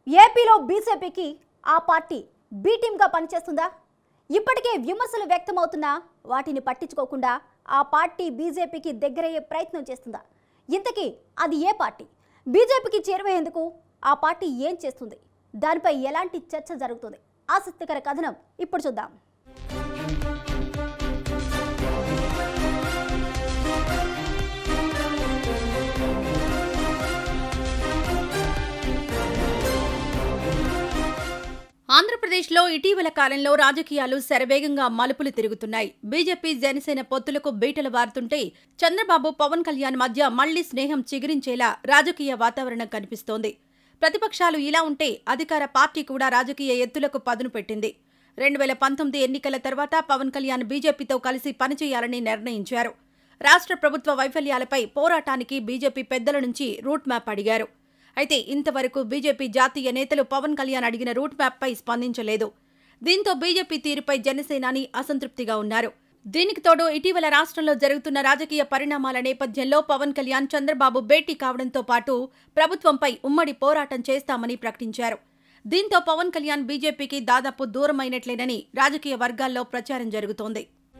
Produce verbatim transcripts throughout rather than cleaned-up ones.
ఏపీలో బీజేపీకి ఆ పార్టీ బి టీమ్గా పనిచేస్తుందా? ఇప్పటికే విమర్శలు వ్యక్తమవుతున్నా వాటిని పట్టించుకోకుండా ఆ పార్టీ బీజేపీకి దగ్గరయ్యే ప్రయత్నం చేస్తుందా? ఇంతకీ అది ఏ పార్టీ? బీజేపీకి చేరువయ్యేందుకు ఆ పార్టీ ఏం చేస్తుంది? దానిపై ఎలాంటి చర్చ జరుగుతుంది? ఆసక్తికర కథనం ఇప్పుడు చూద్దాం. ఆంధ్రప్రదేశ్లో ఇటీవల కాలంలో రాజకీయాలు శరవేగంగా మలుపులు తిరుగుతున్నాయి. బీజేపీ జనసేన పొత్తులకు బీటలు వారుతుంటే చంద్రబాబు పవన్ కళ్యాణ్ మధ్య మళ్లీ స్నేహం చిగురించేలా రాజకీయ వాతావరణం కనిపిస్తోంది. ప్రతిపక్షాలు ఇలా ఉంటే అధికార పార్టీ కూడా రాజకీయ ఎత్తులకు పదును పెట్టింది. రెండు వేల పంతొమ్మిది ఎన్నికల తర్వాత పవన్ కళ్యాణ్ బీజేపీతో కలిసి పనిచేయాలని నిర్ణయించారు. రాష్ట్ర ప్రభుత్వ వైఫల్యాలపై పోరాటానికి బీజేపీ పెద్దల నుంచి రూట్ మ్యాప్ అడిగారు. అయితే ఇంతవరకు బీజేపీ జాతీయ నేతలు పవన్ కళ్యాణ్ అడిగిన రూట్ మ్యాప్పై స్పందించలేదు. దీంతో బీజేపీ తీరుపై జనసేనాని అసంతృప్తిగా ఉన్నారు. దీనికి తోడు ఇటీవల రాష్ట్రంలో జరుగుతున్న రాజకీయ పరిణామాల నేపథ్యంలో పవన్ కళ్యాణ్ చంద్రబాబు భేటీ కావడంతో పాటు ప్రభుత్వంపై ఉమ్మడి పోరాటం చేస్తామని ప్రకటించారు. దీంతో పవన్ కళ్యాణ్ బీజేపీకి దాదాపు దూరమైనట్లేనని రాజకీయ వర్గాల్లో ప్రచారం జరుగుతోంది.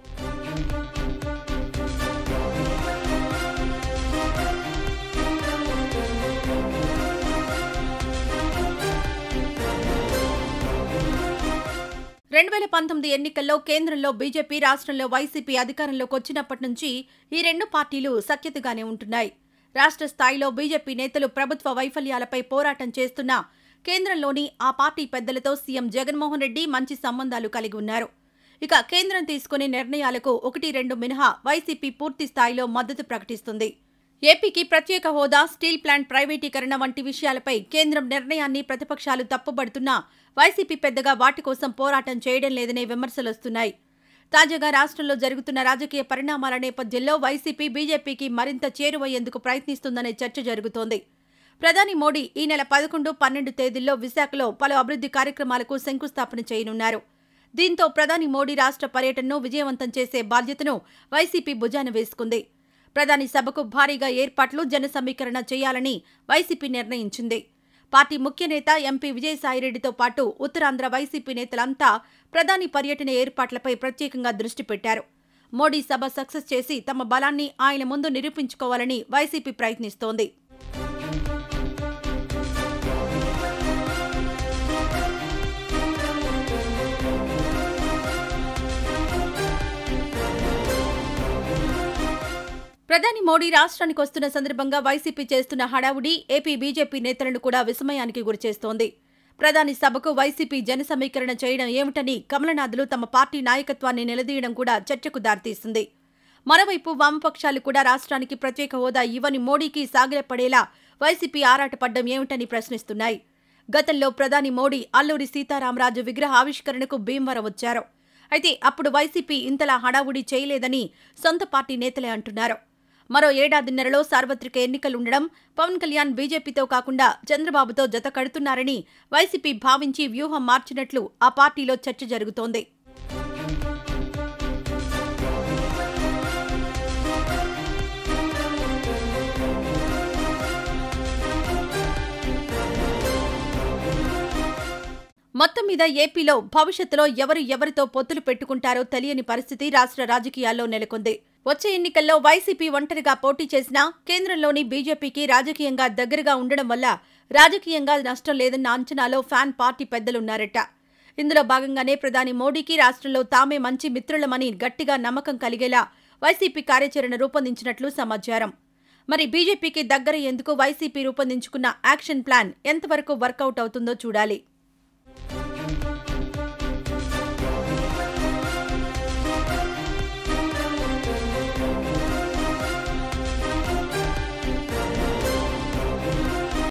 రెండు వేల పంతొమ్మిది ఎన్నికల్లో కేంద్రంలో బీజేపీ, రాష్ట్రంలో వైసీపీ అధికారంలోకి వచ్చినప్పటి నుంచి ఈ రెండు పార్టీలు సఖ్యతగానే ఉంటున్నాయి. రాష్ట్ర స్థాయిలో బీజేపీ నేతలు ప్రభుత్వ వైఫల్యాలపై పోరాటం చేస్తున్నా కేంద్రంలోని ఆ పార్టీ పెద్దలతో సీఎం జగన్మోహన్ రెడ్డి మంచి సంబంధాలు కలిగి ఉన్నారు. ఇక కేంద్రం తీసుకునే నిర్ణయాలకు ఒకటి రెండు మినహా వైసీపీ పూర్తి స్థాయిలో మద్దతు ప్రకటిస్తుంది. ఏపీకి ప్రత్యేక హోదా, స్టీల్ ప్లాంట్ ప్రైవేటీకరణ వంటి విషయాలపై కేంద్రం నిర్ణయాన్ని ప్రతిపక్షాలు తప్పుబడుతున్నా వైసీపీ పెద్దగా వాటి కోసం పోరాటం చేయడం లేదనే విమర్శలొస్తున్నాయి. తాజాగా రాష్ట్రంలో జరుగుతున్న రాజకీయ పరిణామాల నేపథ్యంలో వైసీపీ బీజేపీకి మరింత చేరువయ్యేందుకు ప్రయత్నిస్తుందనే చర్చ జరుగుతోంది. ప్రధాని మోడీ ఈ నెల పదకొండు, పన్నెండు తేదీల్లో విశాఖలో పలు అభివృద్ధి కార్యక్రమాలకు శంకుస్థాపన చేయనున్నారు. దీంతో ప్రధాని మోడీ రాష్ట్ర పర్యటనను విజయవంతం చేసే బాధ్యతను వైసీపీ భుజాన వేసుకుంది. ప్రధాని సభకు భారీగా ఏర్పాట్లు, జన సమీకరణ చేయాలని వైసీపీ నిర్ణయించింది. పార్టీ ముఖ్య నేత ఎంపీ విజయసాయిరెడ్డితో పాటు ఉత్తరాంధ్ర వైసీపీ నేతలంతా ప్రధాని పర్యటన ఏర్పాట్లపై ప్రత్యేకంగా దృష్టి పెట్టారు. మోడీ సభ సక్సెస్ చేసి తమ బలాన్ని ఆయన ముందు నిరూపించుకోవాలని వైసీపీ ప్రయత్నిస్తోంది. ప్రధాని మోడీ రాష్ట్రానికి వస్తున్న సందర్భంగా వైసీపీ చేస్తున్న హడావుడి ఏపీ బీజేపీ నేతలను కూడా విస్మయానికి గురిచేస్తోంది. ప్రధాని సభకు వైసీపీ జన సమీకరణ చేయడం ఏమిటని కమలనాథులు తమ పార్టీ నాయకత్వాన్ని నిలదీయడం కూడా చర్చకు దారితీస్తుంది. మరోవైపు వామపక్షాలు కూడా రాష్ట్రానికి ప్రత్యేక హోదా ఇవ్వని మోడీకి సాగిలపడేలా వైసీపీ ఆరాటపడ్డం ఏమిటని ప్రశ్నిస్తున్నాయి. గతంలో ప్రధాని మోడీ అల్లూరి సీతారామరాజు విగ్రహ ఆవిష్కరణకు భీమవరం వచ్చారు. అయితే అప్పుడు వైసీపీ ఇంతలా హడావుడి చేయలేదని సొంత పార్టీ నేతలే అంటున్నారు. మరో ఏడాదిన్నరలో సార్వత్రిక ఎన్నికలుండడం, పవన్ కళ్యాణ్ బీజేపీతో కాకుండా చంద్రబాబుతో జత కడుతున్నారని వైసీపీ భావించి వ్యూహం మార్చినట్లు ఆ పార్టీలో చర్చ జరుగుతోంది. మొత్తం మీద ఏపీలో భవిష్యత్తులో ఎవరు ఎవరితో పొత్తులు పెట్టుకుంటారో తెలియని పరిస్థితి రాష్ట్ర రాజకీయాల్లో నెలకొంది. వచ్చే ఎన్నికల్లో వైసీపీ ఒంటరిగా పోటీ చేసినా కేంద్రంలోని బీజేపీకి రాజకీయంగా దగ్గరగా ఉండడం వల్ల రాజకీయంగా నష్టం లేదన్న అంచనాలో ఫ్యాన్ పార్టీ పెద్దలున్నారట. ఇందులో భాగంగానే ప్రధాని మోడీకి రాష్ట్రంలో తామే మంచి మిత్రులమని గట్టిగా నమ్మకం కలిగేలా వైసీపీ కార్యాచరణ రూపొందించినట్లు సమాచారం. మరి బీజేపీకి దగ్గరయ్యేందుకు వైసీపీ రూపొందించుకున్న యాక్షన్ ప్లాన్ ఎంతవరకు వర్కౌట్ అవుతుందో చూడాలి.